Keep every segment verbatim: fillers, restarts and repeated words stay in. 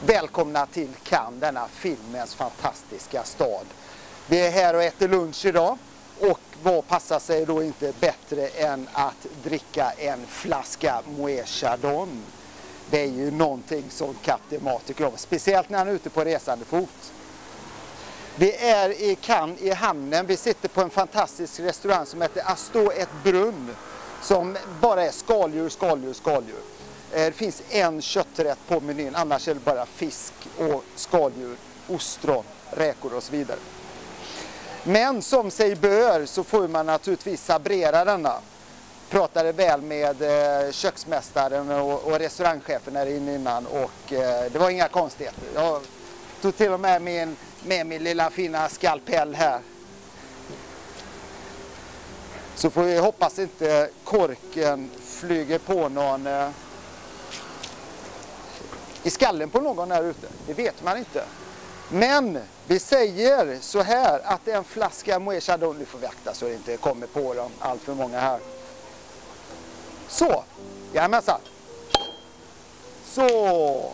Välkomna till Cannes, denna filmens fantastiska stad. Vi är här och äter lunch idag och vad passar sig då inte bättre än att dricka en flaska Moët Chandon. Det är ju någonting som Kapten Mat tycker om, speciellt när han är ute på resande fot. Vi är i Cannes i hamnen, vi sitter på en fantastisk restaurang som heter Astor et Brun, som bara är skaldjur, skaldjur, skaldjur. Det finns en kötträtt på menyn, annars är det bara fisk och skaldjur, ostron, räkor och så vidare. Men som sig bör så får man naturligtvis sabrera denna. Pratade väl med köksmästaren och restaurangchefen här inne innan och det var inga konstigheter. Jag tog till och med min, med min lilla fina skalpell här. Så får vi hoppas inte korken flyger på någon i skallen på någon här ute. Det vet man inte. Men vi säger så här att det är en flaska Moët Chandon. Nu får vi akta så det inte kommer på dem allt för många här. Så, jajamensan. Så.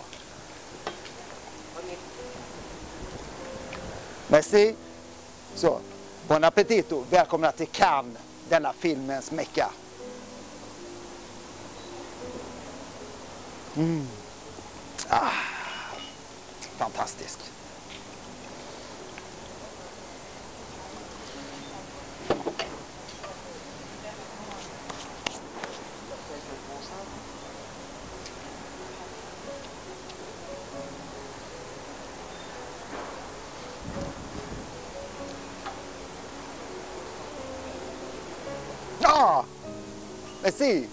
Merci. Så, bon appetito. Välkomna till Cannes, denna filmens mecka. Mm. Ah, fantastisk. Ah, merci.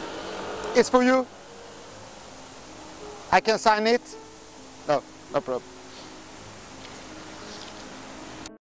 It's for you. I can sign it. No, no problem.